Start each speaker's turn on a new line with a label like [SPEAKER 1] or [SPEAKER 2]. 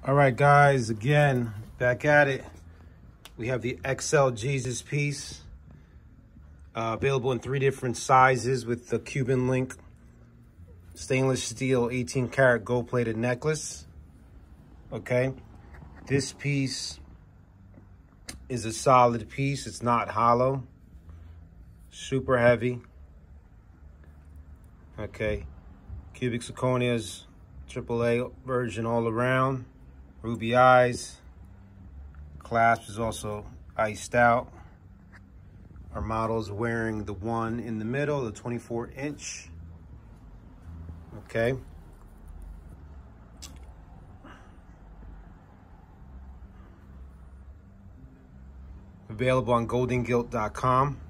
[SPEAKER 1] All right, guys, again, back at it. We have the XL Jesus piece, available in 3 different sizes with the Cuban Link stainless steel 18 karat gold plated necklace. Okay, this piece is a solid piece. It's not hollow, super heavy. Okay, cubic zirconias, AAA version all around. Ruby eyes. Clasp is also iced out. Our model is wearing the one in the middle, the 24-inch. Okay. Available on goldengilt.com.